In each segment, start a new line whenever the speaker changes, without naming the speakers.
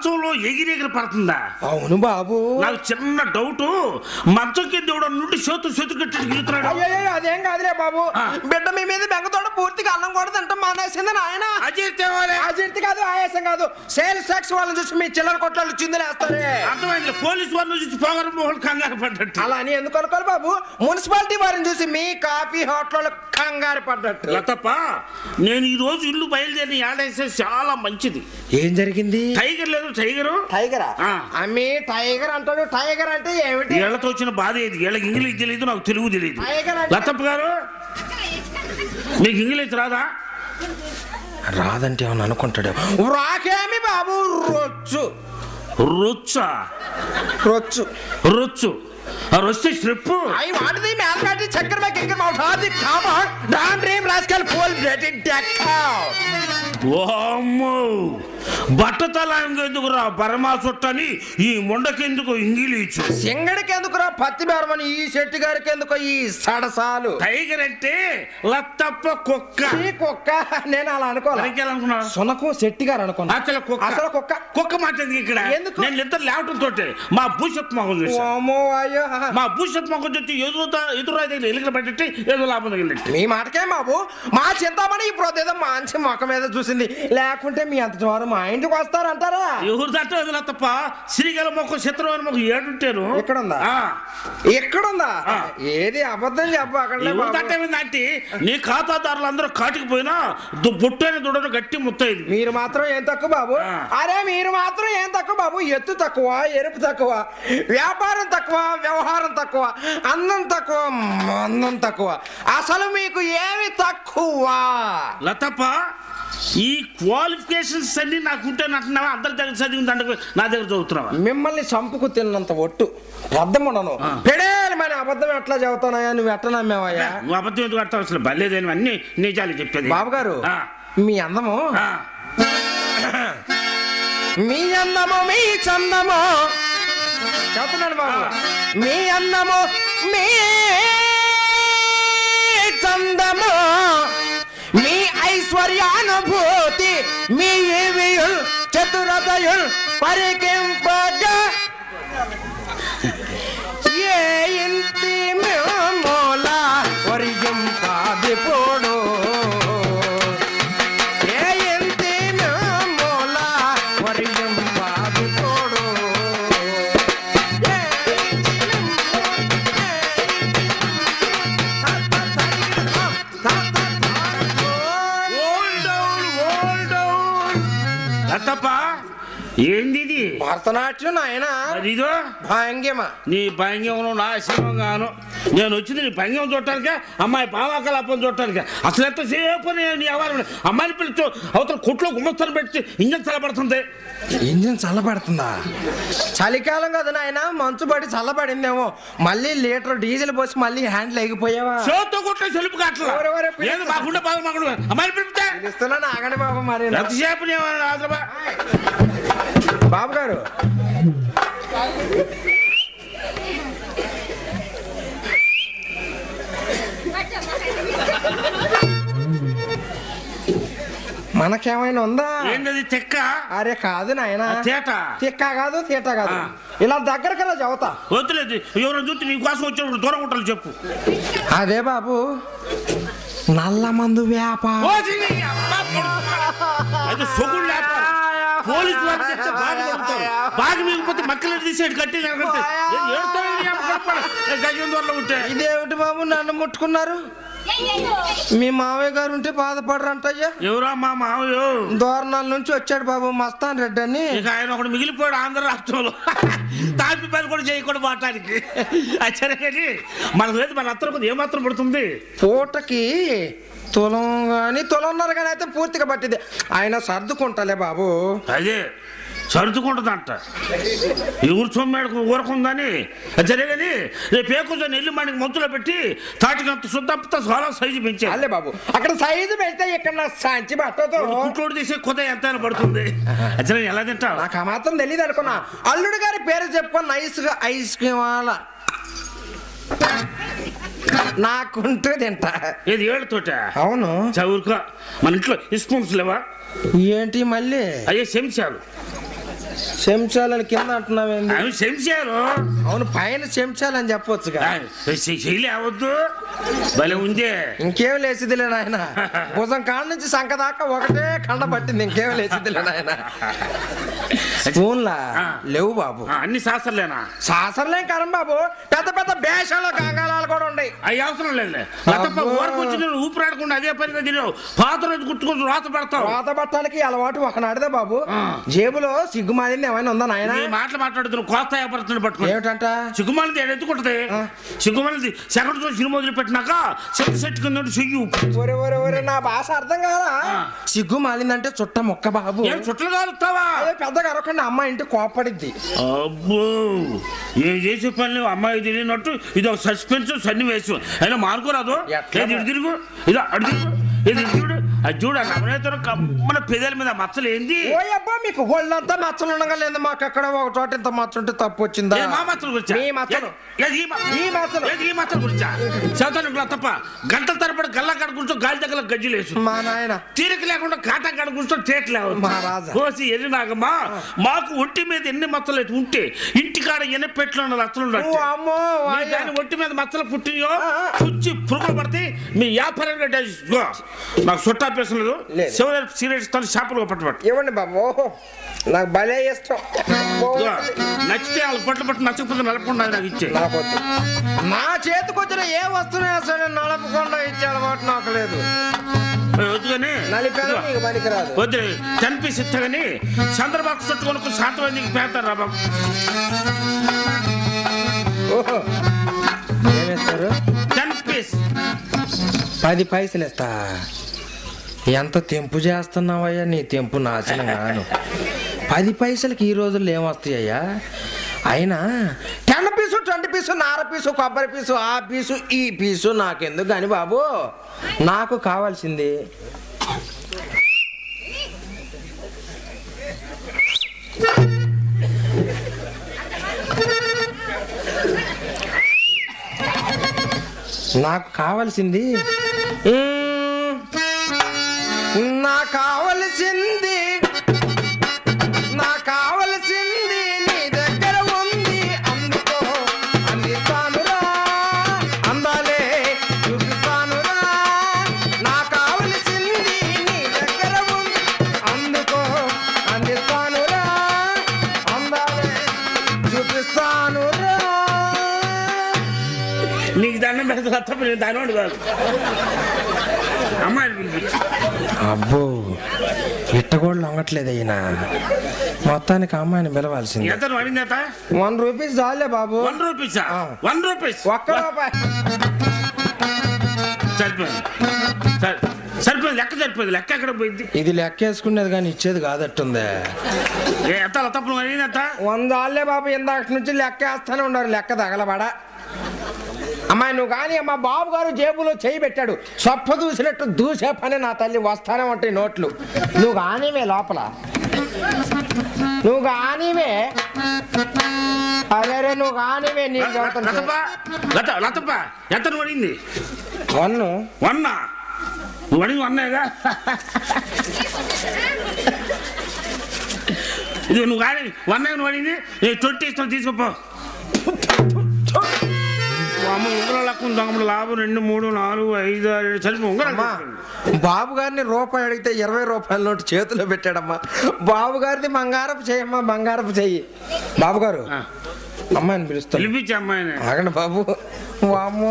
మంచంలో ఎగిరెగిరి పడుతుందా?
అవును బాబు.
నాకు చిన్న డౌట్, మంచం కింద నుండి చేతు కట్టి గిలుతున్నాడు.
అయ్యో అదేం కాదులే బాబు, బిడ్డ మీ మీద బెంగతోడ పూర్తిగా అన్నం కూడా తింటాం మానేసింది నాయన. అజీర్తి కాదు, ఆయాసం కాదు, సేల్స్ టాక్స్ వాళ్ళని చూసి మీ చిల్లర కొట్లాలు చిందులేస్తారే.
అర్థమైంది, పోలీసు వారిని చూసి పొగరు మొహలు కంగారు పడ్డట్టు.
అలా అని ఎందుకు అనుకోవాలి బాబు, మున్సిపాలిటీ వారిని చూసి మీ కాఫీ హోటల్ కంగారు పడ్డట్టు.
లతప్ప, నేను ఈ రోజు ఇల్లు బయలుదేరి ఆడేస్తే చాలా మంచిది.
ఏం జరిగింది?
టైగర్ లేదు,
టైగరా? అమ్మి టైగర్ అంటాడు, టైగర్ అంటే ఏమిటి?
వీళ్ళతో వచ్చిన బాధ ఏది, వీళ్ళకి ఇంగ్లీష్ తెలియదు, నాకు తెలుగు తెలియదు. లతప్ప గారు, మీకు ఇంగ్లీష్ రాదా?
రాదంటే ఏమని అనుకుంటాడు. రాకేమి బాబు, రొచ్చు.
రొచ్చా?
రొచ్చు
రొచ్చు రొస్తే strip.
I want the malgati checker my kicker mouth hard the cover damn dream rascal full blooded deck out.
ఓమ్మో, బట్టతలానికి ఎందుకురా పరమా చుట్టని ఈ ముండకెందుకు ఇంగిలీషు?
సింగడికి ఎందుకురా పత్తి బేరమని ఈ శెట్టి గారికి ఎందుకు ఈ సడసాలు?
టైగర్ అంటే లత్తప్ప కుక్క.
ఈ కుక్క నేను అలా అనుకోవాలనుకున్నా. సునకు శెట్టి గారు అనుకున్నా.
అసలు కుక్క కుక్క మాట ఇక్కడ ఎందుకు? నేను ఇద్దరు లేవటం తోటే మా భూషత్ మొహం చూసి, మా భూషత్ మొహం చూసి ఎదురైతే ఎలుకలు పట్టి ఏదో లాభం తగిలినట్టు.
మీ మాటకే బాబు, మా చింతామణి ఇప్పుడు ఏదో మంచి మొక్క మీద చూసింది, లేకుంటే మీ అంత జ్వరం మా ఇంటికి వస్తారంటారా?
ఎవరు తట్ట తప్ప శ్రీగల మొక్క శత్రువు మొక్క ఏడుంటారు.
ఎక్కడుందా? ఏది అబద్ధం చెప్ప.
అక్కడ నీ ఖాతాదారులు అందరూ కాటికి పోయినా బుట్టని దుడను గట్టి ముత్తైది.
మీరు మాత్రం ఏం తక్కువ బాబు? అరే మీరు మాత్రం ఏం తక్కువ బాబు? ఎత్తు తక్కువ, ఎరుపు తక్కువ, వ్యాపారం తక్కువ, వ్యవహారం తక్కువ, అందం తక్కువ, మందం తక్కువ, అసలు మీకు ఏమి తక్కువ?
లతప్ప, ఈ క్వాలిఫికేషన్స్ అన్ని నాకుంటే అంటున్నావా? అందరి దగ్గర చదివింది అంటే నా దగ్గర చదువుతున్నావా?
మిమ్మల్ని చంపుకు తిన్నంత ఒట్టు పెద్దమ్మను పెడేలు మరి అబద్ధం ఎట్లా చదువుతానయ్యా? నువ్వు ఎట్లా నమ్మేవయ్యా?
నువ్వు అబద్ధం ఎందుకు అర్థం? అసలు బలేదేని అన్ని నిజాలు చెప్పేది.
బాబు గారు, మీ అందము, మీ అందము, మీ చందము చెప్తున్నాను బాబు. మీ అందము, మీ చందము, మీ ఐశ్వర్యానుభూతి, మీ ఏవియుల్ చతురతయుల్ పరికింపగా ఏ ఇంటి మూల వరియం కాదిపోడు, ఏ ఇంటి మూల వరియం కాదిపోడు.
లతప్ప, ఏంది ఇది?
భరతనాట్యం నాయన.
ఇదో
భంగిమ.
నీ భంగ్యం నా ఆశ్రమంగాను. నేను వచ్చింది నీ భంగ్యం చూడటానికే, అమ్మాయి పావాకలాపం చూడటానికే. అసలు ఎంతసేపు నీ అవ్వాలి అమ్మాయిని పిలిచి అవతల కొట్లో గుమ్మస్తాను పెట్టి ఇంజన్ చల్లబడుతుంది.
ఇంజన్ చల్లబడుతుందా? చలికాలం కదా నాయన, మంచు పడి చల్లబడిందేమో. మళ్ళీ లీటర్ డీజిల్ పోసి మళ్ళీ హ్యాండిల్ ఎగిపోయావా?
చేతో కొట్టే సెలుపు కట్టలు మాకుండా మాకుండా అమ్మాయిని పిలిపితే
ఇస్తున్నాను. ఆగండి బాబు, మరి
ఎంతసేపు
బాబు గారు. మనకేమైనా ఉందా?
ఏంటది తెక్క?
అరే కాదు నాయన, తిక్క కాదు, తీట కాదు. ఇలా దగ్గరకల్లా చదువుతా.
వద్దులేదు, ఎవరైనా చూస్తే నీ కోసం వచ్చినప్పుడు దూరం ఉంటాను చెప్పు.
అదే బాబు, నల్ల మందు వ్యాపారం.
పోలీసు బాగా మిగిలిపోతే మక్కలు తీసేది కట్టి ఉంటే.
ఇదేమిటి బాబు నన్ను ముట్టుకున్నారు? మీ మావయ్య గారు ఉంటే బాధపడరంటయ్యా.
ఎవరా మా మావయ్య?
దోరణాల నుంచి వచ్చాడు బాబు, మస్తాన్ రెడ్డి అని.
ఆయన ఒకటి మిగిలిపోయాడు ఆంధ్ర రాష్ట్రంలో. తాపి పని కూడా చేయకూడదు మాట్లాడికి. సరే కానీ మనకు లేదు, మన అత్తరు ఏమాత్రం పడుతుంది
పూటకి తులం కానీ తులంన్నర కానీ అయితే పూర్తిగా పట్టింది. ఆయన సర్దుకుంటాలే బాబు.
అదే సర్దుకుంటుందంట. ఎవరు సొమ్మేడకు ఊరకుందని. సరే కానీ రేపు కొంచెం నెల్లి మనకి మంచులో పెట్టి తాటికంత శుద్ధంతా చాలా సైజు పెంచాలి.
అల్లే బాబు, అక్కడ సైజు పెడితే ఇక్కడ నా సంచి బట్టతో
కుట్లోడు తీసే కొత్త ఎంత పడుతుంది. అసలు ఎలా తింటా?
నాకు ఆ మాత్రం తెలియదు అనుకున్నా. అల్లుడు గారి పేరు చెప్పుకొని నైస్గా ఐస్ క్రీమ్ వాళ్ళ నాకుంటూ తింటా.
ఏది ఏళ్ళతోట?
అవును.
చవురుకో, మన ఇంట్లో స్పూన్స్ లేవా?
ఏంటి మళ్ళీ?
అయ్యే చెంచాలు.
చెంచాలని కింద అంటున్నావేంది?
అవి చెంచారు.
అవును, పైన చెంచాలని చెప్పొచ్చుగా.
చెయ్యి అవద్దు, భలే ఉంది.
ఇంకేం లేచిదిలే నాయన, భుజం కాడ నుంచి సంక దాకా ఒకటే కండ పట్టింది, ఇంకేం లేచిదిలే నాయన. స్పూన్లా లేవు బాబు.
అన్ని శాస్త్రలేనా?
శాస్త్రలేం కరం బాబు, పెద్ద పెద్ద బేషాలు గంగాళాలు కూడా ఉన్నాయి.
అవి అవసరం లేదు. ఊరికి వచ్చి నేను ఊపిరాడకుండా అదే పనిగా తిన్నావు. పాత రోజు గుర్తుకొచ్చి రాత పెడతావు.
రాత పట్టాలకి అలవాటు ఒకనాడిదే బాబు. జేబులో సిగ్గుమాలింది ఏమైనా ఉందా నాయన?
మాటలు మాట్లాడుతున్నావు, కోస్తా వ్యాపారస్తుని పట్టుకుని.
ఏమిటంట?
సిగ్గుమాలింది ఎత్తుకుంటది. సిగ్గుమాలింది సెకండ్ రోజు సినిమా వదిలి పెట్టినాక సెట్ కింద చెయ్యి.
ఒరే ఒరే ఒరే, నా భాష అర్థం కాదా? సిగ్గు మాలిందంటే చుట్ట మొక్క బాబు.
ఏం చుట్టలు కాలుస్తావా?
పెద్దగా అరవకుండా అమ్మాయి ఇంటి కోపడిద్ది.
అబ్బో, ఏం చేసే పని అమ్మాయి తెలియనట్టు ఇది ఒక సస్పెన్స్ సన్నివేశం. అయినా మార్కోరాదు. ఇటు తిరుగు, ఇది అడు తిరుగు, ఇది చూడు, అది చూడు. నవనేతను కమ్మన పెదల మీద మచ్చలు ఏంది?
ఓ అబ్బా, మీకు ఒళ్ళంతా మచ్చలు ఉండగా లేదు, మాకు ఎక్కడ ఒక చోట ఇంత మచ్చ ఉంటే తప్పు వచ్చిందా?
మా మచ్చలు గురించా?
ఈ మచ్చలు
ఈ మచ్చలు గురించా? చదువుతాను తప్ప గంటల తరబడి గల్లా కాడ కూర్చో గాలి దగ్గర గజ్జలు వేసు.
మా నాయన
తీరిక లేకుండా కాటా కాడ కూర్చో చేట్లేవు. కోసి ఎన్ని నాగమ్మా, మాకు ఒంటి మీద ఎన్ని మచ్చలు అయితే ఉంటే ఇంటికాడ ఎన్ని పెట్లు లచ్చలు దాని ఒంటి మీద మచ్చలు పుట్టినయో పుచ్చి పురుగులు పడితే మీ వ్యాపారంగా నాకు చుట్టా పేసలేదు. సీరియస్ తో షాపులు పట్టుబట్టు
ఇవ్వండి బాబు, నాకు భలే ఇష్టం.
నచ్చితే వాళ్ళు పట్ల పట్టు, నచ్చకపోతే నలపకుండా నాకు ఇచ్చే.
నా చేతికి వచ్చిన ఏ వస్తువునే సరే నలపకుండా ఇచ్చే అలవాటు నాకు లేదు.
వద్దుగాని
పనికిరాదు.
వద్దు, 10 పీస్ ఇచ్చగాని చంద్రబాబు చుట్టూ కొనుక్కు శాతం నీకు పేతారు రా బాబు.
ఏమేస్తారు?
10 పీస్
10 పైసలు ఇస్తా. ఎంత తెంపు చేస్తున్నావయ్యా, నీ తెంపు నాశనం కాను. 10 పైసలకి ఈ రోజుల్లో ఏమొస్తాయ్యా? అయినా 10 పీసు 20 పీసు నార పీసు కొబ్బరి పీసు ఆ పీసు ఈ పీసు నాకెందుకు కానీ బాబు, నాకు కావాల్సింది నాకు కావాల్సింది నీ దగ్గర ఉంది, అందుకో అందిస్తానురా, అందాలే చూపిస్తానురా. నా కావలసింది నీ దగ్గర ఉంది, అందుకో అందిస్తానురా, అందాలే చూపిస్తానురా.
నీకు దండం పెడతా తప్ప నేను దానివాడు కాదు. అమ్మాయిని పిలిపించు.
అబ్బో, ఇట్ట కూడా లొంగట్లేదు అయినా. మొత్తానికి అమ్మాయిని పిలవాల్సింది.
ఎంత అడిగిందట?
1 రూపీస్ చాలే బాబు.
1 రూపీసా? 1 రూపీస్,
ఒక్క రూపాయి
సరిపోయింది. సరిపోయింది, లెక్క సరిపోయింది. లెక్క ఎక్కడ పోయింది?
ఇది లెక్క వేసుకునేది కానీ ఇచ్చేది కాదట్టుందే.
ఎంత తప్పు అడిగిందట?
100 చాలే బాబు, ఇందాక నుంచి లెక్క వేస్తానే ఉన్నారు, లెక్క తగలబడా. అమ్మాయి నువ్వు కానీ మా బాబు గారు జేబులో చేయి పెట్టాడు, సొప్ప దూసినట్టు దూసే పని నా తల్లి వస్తానే ఉంటాయి నోట్లు. నువ్వు కానివే లోపల, నువ్వు కానివే. అరే నువ్వు కానివే. నీకు
లతప్ప ఎంత నువ్వు అడిగింది?
1
నువ్వు అడిగి 1గా ఇది నువ్వు కానీ 1 నువ్వు అడిగింది. 20 ఇస్తాను, తీసుకోపో. ఉంగరం లెక్క దొంగ లాభం 2, 3, 4, 5, 6 సరిపో ఉంగరం.
బాబు గారిని రూపాయి అడిగితే 20 రూపాయల నోటు చేతిలో పెట్టాడమ్మా. బాబు గారిది బంగారపు చెయ్యమ్మా, బంగారపు చెయ్యి. బాబు గారు అమ్మాయిని పిలుస్తాను.
పిలిపించి అమ్మాయిని.
ఆగండి బాబు. వామ్మో,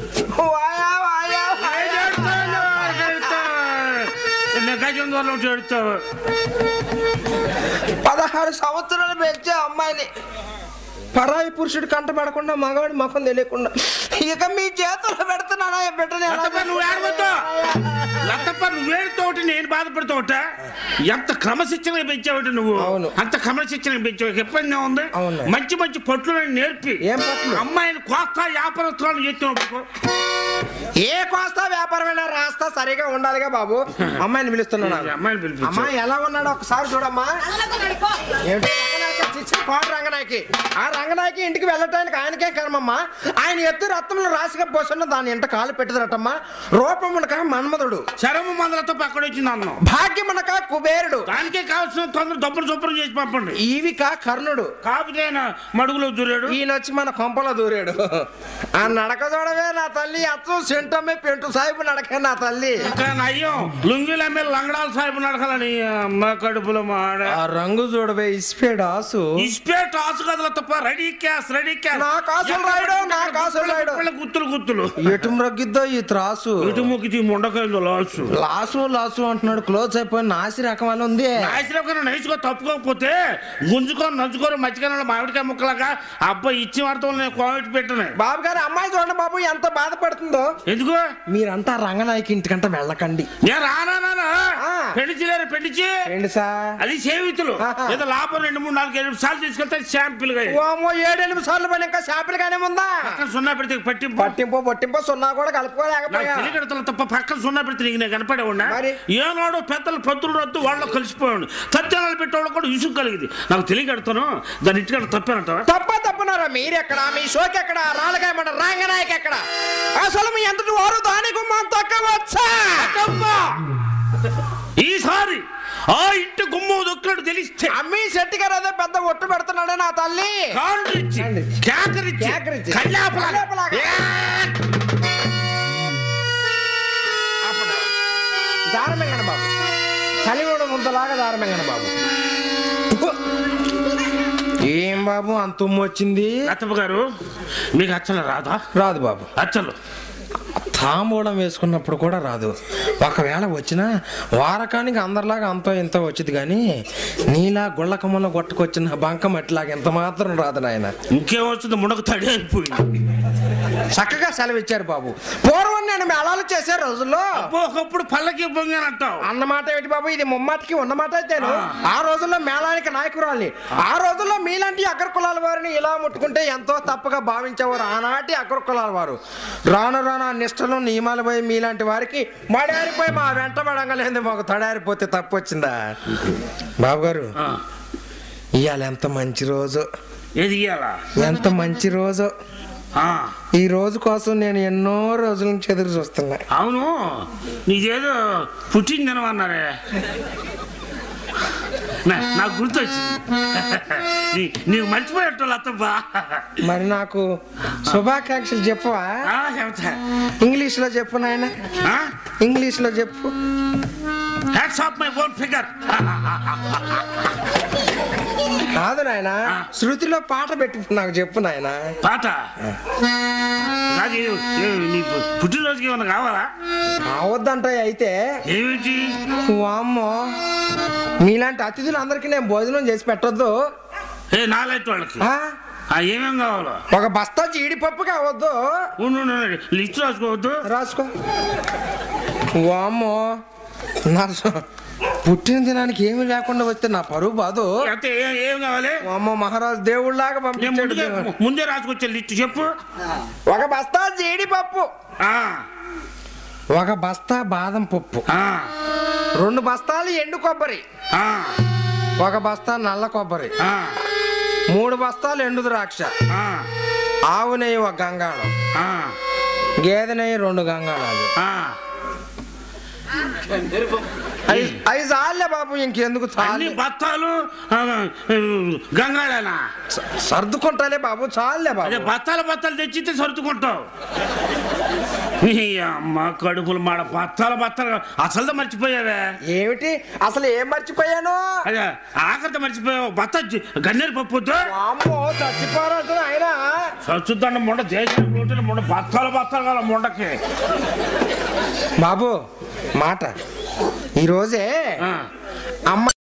16 సంవత్సరాలు పెంచే అమ్మాయిని పరాయి పురుషుడు కంట పడకుండా మగవాడి ముఖం తెలియకుండా ఇక మీ చేతుల్లో పెడుతున్నానా బిడ్డని?
నువ్వేడుతోటి నేను బాధపడుతోట. ఎంత క్రమశిక్షణ పెంచావు నువ్వు. అంత క్రమశిక్షణ పెంచావు. ఎప్పుడైనా ఉంది మంచి మంచి పట్లను నేర్పి
ఏం పట్లు?
అమ్మాయిని కోస్తా వ్యాపారస్తులను చెప్తున్నావు.
ఏ కోస్తా వ్యాపారమైనా రాస్తా సరిగా ఉండాలిగా బాబు. అమ్మాయిని పిలుస్తున్నాను.
అమ్మాయిని పిలిపి.
అమ్మాయి ఎలా ఉన్నాడో ఒకసారి చూడమ్మా. పంపించిన పాడు రంగనాయకి. ఆ రంగనాయకి ఇంటికి వెళ్ళటానికి ఆయనకే కర్మమ్మా. ఆయన ఎత్తు రత్నంలో రాసిగా పోసున్న దాని ఇంట కాలు పెట్టదరటమ్మా. రూపమునక మన్మధుడు,
చరము మందలతో అక్కడ వచ్చింది అన్నం.
భాగ్యమునక కుబేరుడు,
దానికే కావాల్సిన తొందర దొప్పలు చొప్పలు చేసి పంపండి.
ఈవిక కర్ణుడు,
కాకపోతే మడుగులో దూరాడు.
ఈయన వచ్చి మన కొంపలో దూరాడు. ఆ నడక చూడవే నా తల్లి, అచ్చం సెంటమ్మే పెంటు సాహిబు నడకే నా తల్లి.
ఇంకా నయ్యం లుంగిల మీద లంగడాల సాహిబు నడకాలని అమ్మ కడుపులో మాడ.
ఆ రంగు చూడవే ఇస్పేడ్ ఆసు,
ఇస్పేట్ ఆసు కదల తప్ప రెడీ క్యాస్ రెడీ క్యాస్.
నా కాసులు రాయడు, నా కాసులు రాయడు.
గుత్తులు గుత్తులు
ఎటు మ్రగ్గిద్దో ఈ త్రాసు,
ఇటు ముక్కి ముండకాయలు లాసు
లాసు లాసు అంటున్నాడు. క్లోజ్ అయిపోయి నాసి రకం అని ఉంది.
నాశనం నైస్గా తప్పుకోకపోతే గుంజుకొని నంచుకొని మధ్యకాలంలో మామిడికాయ ముక్కలాగా అబ్బాయి ఇచ్చి వాడతాం నేను కోవిడ్ పెట్టిన.
బాబు గారు అమ్మాయి చూడండి బాబు ఎంత బాధపడుతుందో.
ఎందుకు
మీరంతా రంగనాయకి ఇంటికంట వెళ్ళకండి.
నేను రానా పెళ్లిచిలేరు పెళ్లిచి అది సేవితులు ఏదో లాభం 2, 3, 4, 7 సార్లు తీసుకెళ్తే శాంపిల్ గా
7-8 సార్లు పని ఇంకా శాంపిల్ గానే ఉందా.
సున్నా పెడితే పట్టింపు
పట్టింపు పట్టింపు సున్నా కూడా కలుపుకోలేకపోయా.
తెలియకడతలు తప్ప పక్కన సున్నా పెడితే నీకు నేను కనపడేవాడినా. ఏనాడు పెద్దలు పత్రులు రద్దు వాళ్ళు కలిసిపోయాడు. సత్యాలు పెట్టేవాళ్ళు కూడా ఇసుకు కలిగింది. నాకు తెలియకడతాను దాని ఇంటికాడ తప్పేనంట.
తప్పున్నారా మీరెక్కడ, మీ షోకి ఎక్కడ, రాళ్ళగాయమంట రంగనాయకి ఎక్కడ, అసలు మీ ఎంతటి వారు దాని గుమ్మం తొక్కవచ్చా?
ఈసారి ఆ ఇంటి గుమ్మం దొక్కినట్టు తెలిస్తే
అమ్మీ శెట్టి గారు అదే పెద్ద ఒట్టు పెడుతున్నాడే నా తల్లి. దారమెంగన బాబు, చలివడ ముంతలాగా దారమెంగన బాబు. ఏం బాబు అంత ఉమ్ము వచ్చింది?
అత్తమ్మ గారు మీకు అచ్చలు రాదా?
రాదు బాబు.
అచ్చలు
తాంబూలం వేసుకున్నప్పుడు కూడా రాదు. ఒకవేళ వచ్చినా వారకానికి అందరిలాగా అంతో ఇంత వచ్చింది కానీ నీలా గుళ్ళకమ్మలో కొట్టుకొచ్చిన బంకం అట్లాగా ఎంత మాత్రం రాదు నాయన.
ఇంకేం వచ్చింది మునక తడి అయిపోయింది.
చక్కగా సెలవు ఇచ్చారు బాబు. పూర్వం నేను మేళాలు చేసే రోజుల్లో
ఒకప్పుడు పల్లకి పొంగానంటావు
అన్నమాట ఏంటి బాబు, ఇది ముమ్మాటికి ఉన్నమాట అయితేను. ఆ రోజుల్లో మేళానికి నాయకురాలి. ఆ రోజుల్లో మీలాంటి అగ్ర కులాల వారిని ఇలా ముట్టుకుంటే ఎంతో తప్పుగా భావించేవారు ఆనాటి అగ్ర కులాల వారు. రాను రాను నిష్ఠలు నియమాలు పోయి మీలాంటి వారికి మడారిపోయి మా వెంట పడంగలేదు. మాకు తడారిపోతే తప్పు వచ్చిందా బాబు గారు? ఇవాళ ఎంత మంచి రోజు, ఎంత మంచి రోజు. ఈ రోజు కోసం నేను ఎన్నో రోజుల నుంచి ఎదురు చూస్తున్నా.
అవును నీదేదో పుట్టిందనమన్నారే, నాకు గుర్తొచ్చింది. నీకు మర్చిపోయేట్టు అత్తబ్బా.
మరి నాకు శుభాకాంక్షలు చెప్పవా? ఇంగ్లీష్ లో చెప్పు నాయన, ఇంగ్లీష్ లో చెప్పు.
Hats off my own figure.
కాదు నాయన, శృతిలో పాట పెట్టి నాకు చెప్పు నాయన.
పాట నీ పుట్టినరోజుకి ఏమన్నా కావాలా?
అవద్దంటాయి అయితే
ఏమిటి?
వామ్మో, మీలాంటి అతిథులు అందరికీ నేను భోజనం చేసి పెట్టొద్దు.
నాలాంటి వాళ్ళకి ఏమేం కావాలో?
ఒక బస్తా జీడిపప్పు కావద్దు.
లిస్ట్ రాసుకోవద్దు.
రాసుకో. వామ్మో, నా పుట్టిన దినానికి ఏమి లేకుండా వస్తే నా పరువు బాదు.
ఏం కావాలి?
అమ్మ మహారాజు దేవుళ్ళలాగా పంపించాడు.
ముందే రాసుకొచ్చే లిస్ట్ చెప్పు.
ఒక బస్తా జీడిపప్పు, ఒక బస్తా బాదం పప్పు, 2 బస్తాలు ఎండు కొబ్బరి, ఒక బస్తా నల్ల కొబ్బరి, 3 బస్తాలు ఎండు ద్రాక్ష, ఆవు నెయ్యి 1 గంగాళం, గేదె నెయ్యి 2 గంగాళాలు. అవి చాలే బాబు, ఇంకెందుకు చాలు?
బత్తాలు గంగాళనా?
సర్దుకుంటాలే బాబు, చాలే బాబు.
బత్తాలు తెచ్చితే సర్దుకుంటావు. అమ్మ కడుపులు మాడ బత్తాలు అసలు మర్చిపోయావే.
ఏమిటి అసలు ఏం మర్చిపోయాను?
అదే ఆఖరితో మర్చిపోయావు. గన్నేరు పప్పు
చచ్చిపోరాడు ఆయన.
చచ్చుద్దండ మొండ దేశానికి మొండ బత్తాలు కాల మొండకి.
బాబు మాట, ఈరోజే అమ్మ